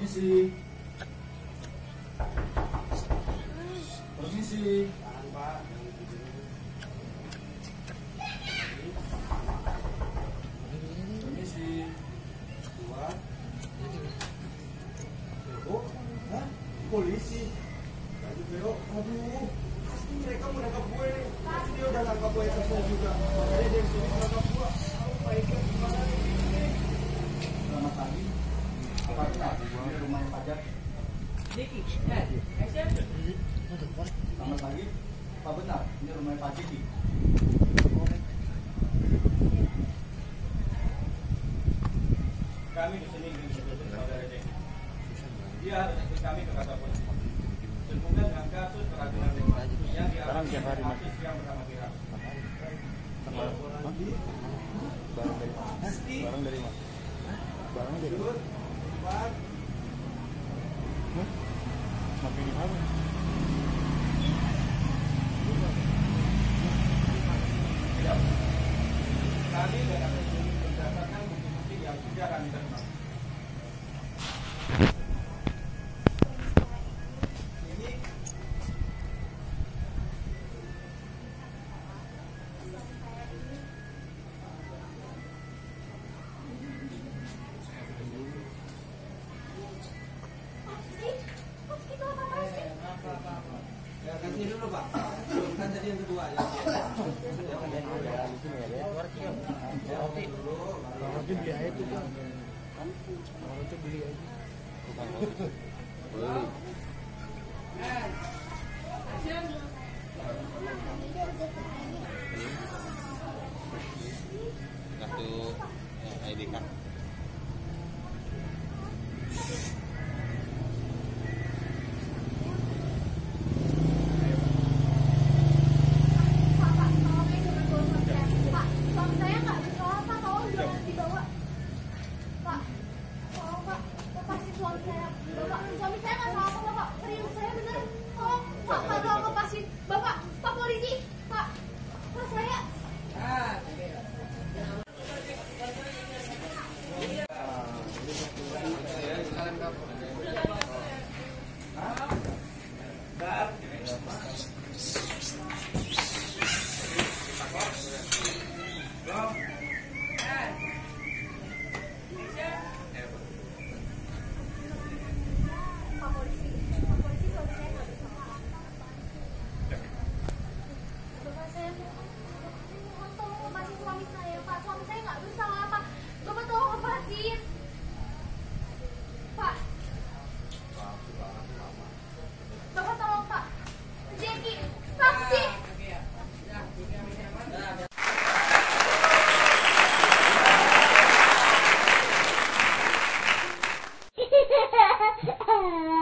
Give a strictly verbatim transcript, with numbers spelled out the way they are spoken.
Permisi. Permisi. Permisi. Keluar. Oh, hah? Polisi. Tadi Vero, aduh, pasti mereka mau nangkap gue nih. Pasti dia udah nangkap gue saya juga. Makanya dia suruh nangkap gue. Apa itu gimana nih? Selamat pagi. Apa benar? Ini rumahnya pajak. Diki, eh, action. Selamat pagi. Apa benar? Ini rumahnya Pak Diki. Kami di sini ingin menuntut saudara Diki. Dia harus ikut kami ke kantor polisi. Sehubungan dengan kasus keracunan Diki yang dialami oleh artis yang bernama Kira. Barang dari mana? Barang dari mana? Barang dari mana? Makin di mana? Kami akan berdasarkan bukti-bukti yang sudah kami terima. Ya, kasih dulu Pak. Kan tadi yang kedua ya. Kalau itu beli aja tuh kan. Kalau itu beli aja. Beli. Kartu I D card. Suami saya, Bapak, suami saya nggak salah, Bapak. Serius, saya bener. Tolong, Pak, Pak, tolong lepasin. Bapak, Pak polisi, Pak, Pak saya. Ha ha ha!